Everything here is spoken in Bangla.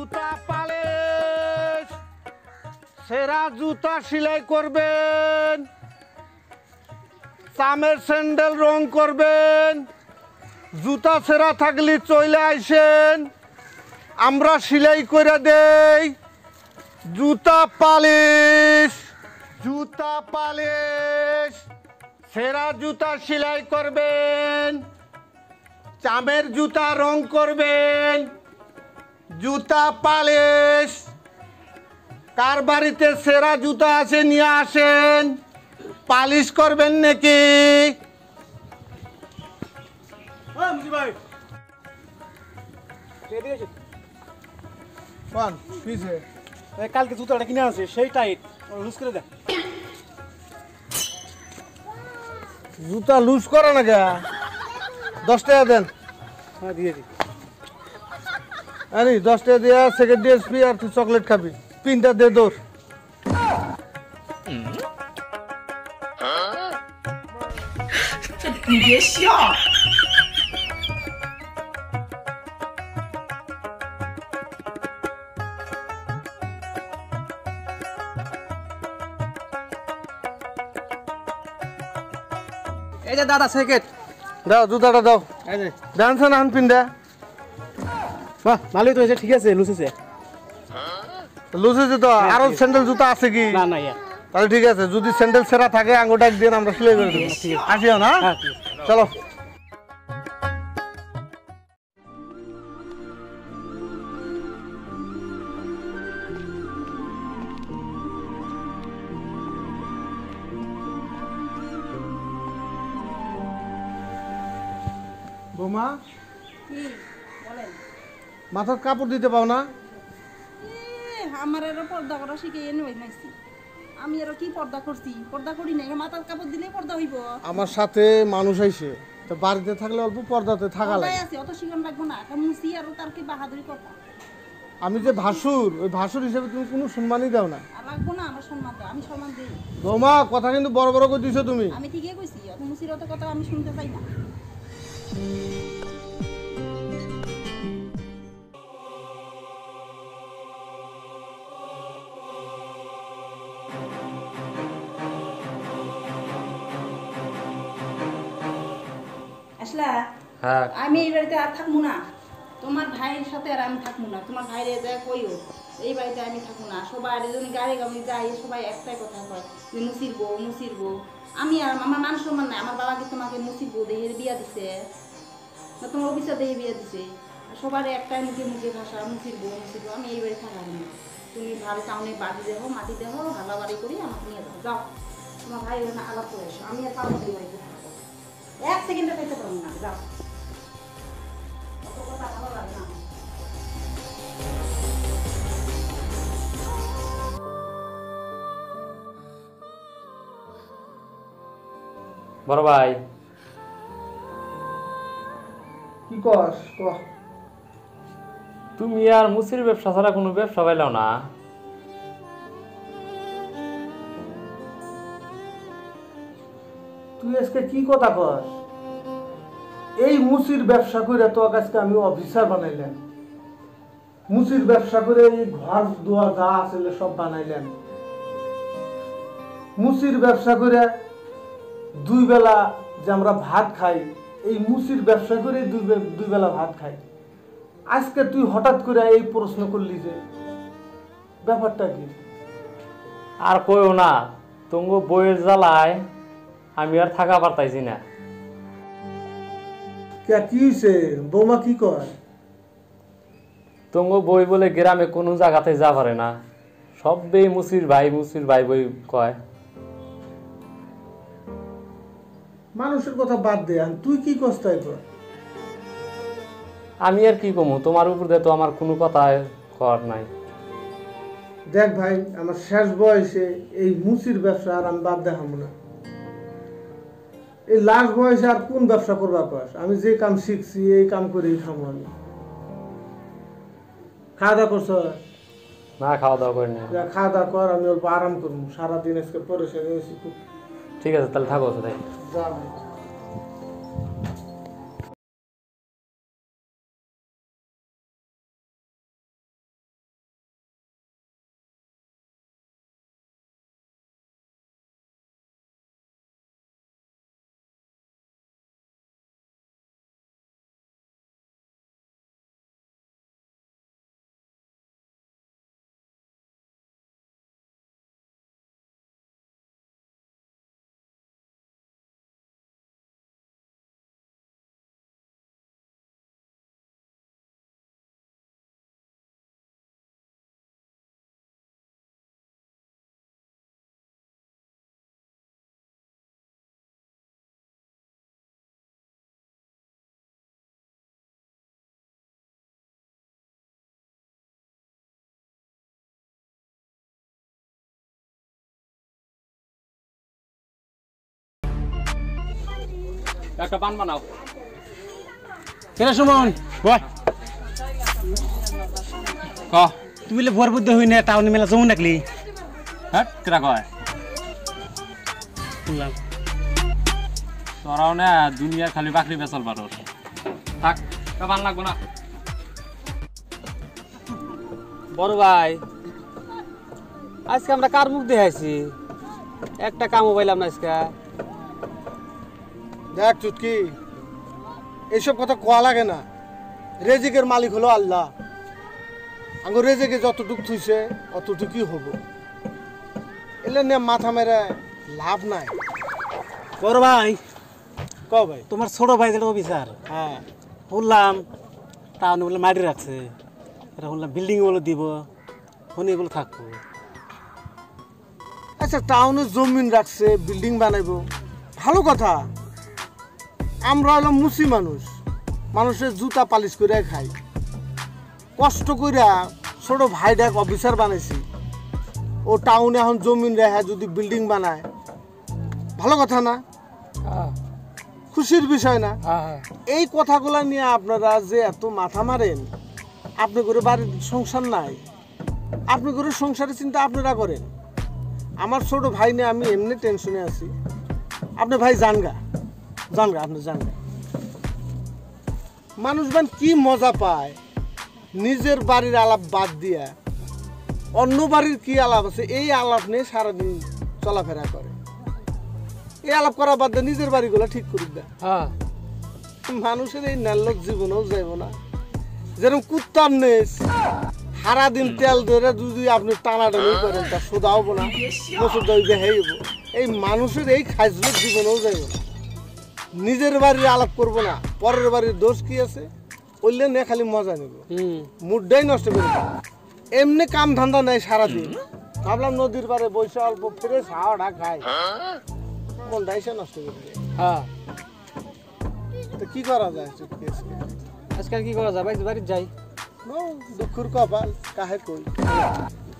জুতা পালিশ, সেরা জুতা সেলাই করবেন, চামের স্যান্ডেল রং করবেন। জুতা সেরা থাকলে চলে আইসেন, আমরা সেলাই করে দেই। জুতা পালিশ, জুতা পালিশ, সেরা জুতা সেলাই করবেন, চামের জুতা রং করবেন। জুতা পালিশ, কার বাড়িতে সেরা জুতা আছে নিয়ে আসেন, পালিশ করবেন নাকি? কালকে জুতাটা কিনে আছে সেই টাইট লুজ করে দেয়। জুতা লুজ করে না কে? 10 টাকা দেন। হ্যাঁ দিয়েছি। আরে 10 টাকা দিয়ে সেকেন্ড ডিএসপি আর তুই চকলেট খাবি। পিনটা দে দৌড়। এই যে দাদা সেকেন্ড দাও জুতাটা দাও। এই যে ডান্স না পিন দে। বাহ ভালোই তো হয়েছে, ঠিক আছে লুচেছে। লুচেছে তো, আরো স্যান্ডেল জুতা আছে কি? না না ইয়া তাহলে ঠিক আছে, যদি স্যান্ডেল সেরা থাকে আঙ্গুটা একদিন আমরা সেলাই করে দেবো। আসিও না, চলো। বৌমা, মাথার কাপড় দিতে পাও না? আমার এর পর্দা করা শিখে এনে নাইছি। আমি এর কি পর্দা করছি? পর্দা করি নাই, মাথার কাপড় দিলে পর্দা হইব। আমার সাথে মানুষ আইছে, তো বাড়িতে থাকলে অল্প পর্দাতে থাকা লাগে। আছে অত শিখন লাগবো না, একটা মুসি আর তার কি বাহাদুরি কথা। আমি যে ভাসুর, ওই ভাসুর হিসেবে তুমি কোনো সম্মানই দাও না। আর লাগবো না আমার সম্মান দাও, আমি সম্মান দেই। বৌমা কথা কিন্তু বড় বড় করে দিছো তুমি। আমি ঠিকই কইছি, অত মুসির অত কথা আমি শুনতে চাই না। আসলা হ্যাঁ, আমি এই বাড়িতে আর থাকবো না। তোমার ভাইয়ের সাথে আর আমি থাকবো না। তোমার ভাইরে যা কইও এই বাড়িতে আমি থাকবো না। সবাই যদি গাড়ি গাড়ি যাই সবাই একটাই কথা কয় যে মুসিরবো মুসিরবো। আমি আর আমার মান সম্মান নাই। আমার বাবাকে তোমাকে মুসিরবো দেখে বিয়া দিছে না, তোমার অফিসে দেখে বিয়া দিছে। সবার একটাই মুখে মুখে ভাষা মুসিরবো মুসিরবো। আমি এই বাড়ি থাকার না। তুমি ভালো টাউনে বাড়ি দেবো, মাটি দেবো, ভালো বাড়ি করি আমাকে নিয়ে যাও। যাও তোমার ভাই ওখানে আলাপ করে এসো। আমি আর পাবো এই বাড়িতে থাকবো, 1 সেকেন্ডে খাইতে পারবো না। যাও, অত কথা ভালো লাগে না। বড় ভাই কি কস ক? তুমি আর মুসির ব্যবসা ছাড়া কোনো ব্যবসা পাইলাও না? তুই আজকে কি কথা কস? এই মুসির ব্যবসা করে তো আজকে আমি অফিসার বানাইলাম। মুসির ব্যবসা করে এই ঘর দুয়ার যা আছে সব বানাইলেন। মুসির ব্যবসা করে 2 বেলা যে আমরা ভাত খাই, এই মুসির ব্যবসা করে 2 বেলা ভাত খাই। আজকে তুই হঠাৎ করে এই প্রশ্ন করলি যে ব্যাপারটা কি? আর কইও না, তোমার বইয়ের জ্বালায় আমি আর থাকা পারতাইছি না। কি হইছে? বৌমা কি কয়? তোমার বই বলে গ্রামে কোনো জায়গাতে যা পারে না, সবই মুসির ভাই বই কয়। মানুষের কথা বাদ দে, তুই কি কষ্টাই কর? আমি আর কি কমু, তোমার উপর দিয়ে তো আমার কোনো কথা কর নাই। দেখ ভাই, আমার শেষ বয়সে এই মুসির ব্যবসা আর আমি বাদ দেখাবো না। এই লাস্ট বয়সে আর কোন ব্যবসা করবা পাস? আমি যে কাম শিখছি এই কাম করেই খাবো আমি। খাওয়া দাওয়া করছ? না, খাওয়া দাওয়া করি না। খাওয়া দাওয়া কর, আমি অল্প আরাম করবো। সারাদিন আজকে পরেশানি হয়েছি খুব। ঠিক আছে, তাহলে থাকো তাই। যা ভাই। একটা পান বানাও। কেনা সুমন বয় ক তুমি বলে ভোর বুদ্ধি হই না টাউনে মেলা জমুন রাখলি হ্যাঁ কেটা কয় শুনলাম তোরাও না দুনিয়ার খালি বাকরি বেচাল পারো। থাক তা পান লাগবো না। বড় ভাই আজকে আমরা কার মুখ দেখাইছি একটা কামও পাইলাম না আজকে দেখ চুটকি এইসব কথা কোয়া লাগে না। রেজিকের মালিক হলো আল্লাহ। আঙ্গ রেজেকে যতটুকু থুইছে অতটুকুই হব। এলে নিয়ে মাথা মেরে লাভ নাই। বড় ভাই ক ভাই? তোমার ছোট ভাই যেটা অফিসার হ্যাঁ শুনলাম টাউনে বলে মাটি রাখছে এটা শুনলাম বিল্ডিং বলে দিব শুনি এগুলো থাকবো আচ্ছা টাউনে জমিন রাখছে বিল্ডিং বানাইবো ভালো কথা। আমরা হলাম মুসি মানুষ, মানুষের জুতা পালিশ করে খাই। কষ্ট কইরা ছোট ভাইটাকে অফিসার বানাইছি, ও টাউনে এখন জমিন রেখে যদি বিল্ডিং বানায় ভালো কথা না? খুশির বিষয় না? এই কথাগুলা নিয়ে আপনারা যে এত মাথা মারেন, আপনি করে বাড়ির সংসার নাই, আপনি করে সংসারের চিন্তা আপনারা করেন। আমার ছোট ভাই নিয়ে আমি এমনি টেনশনে আছি। আপনি ভাই জানগা আপনি জানগা। মানুষবান কি মজা পায় নিজের বাড়ির আলাপ বাদ দিয়া অন্য বাড়ির কি আলাপ আছে এই আলাপ নিয়ে সারাদিন চলাফেরা করে। এই আলাপ করা বাদ দিয়ে নিজের বাড়িগুলো ঠিক করে দেয়। মানুষের এই নাল্লক জীবনেও যাইব না। যেরকম কুত্তার নেস সারাদিন তেল ধরে যদি আপনি টানাটানি করেন তা সোদা হবো না, মসুর দই দেখাইব। এই মানুষের এই খাইজলের জীবনেও যাইব না। নিজের বাড়ির আলাপ করবো না, পরের বাড়ির দোষ কি আছে বললে নে খালি মজা নেব, মুডটাই নষ্ট করে দেব। এমনি কাম ধান্দা নেই সারাদিন। ভাবলাম নদীর পাড়ে বসে অল্প ফ্রেশ হাওয়াটা খাই, মনটাই সে নষ্ট করে দেয়। হ্যাঁ তো কি করা যায়? আজকাল কি করা যায় ভাই বাড়ির যাই দুঃখের কপাল কাহে কই।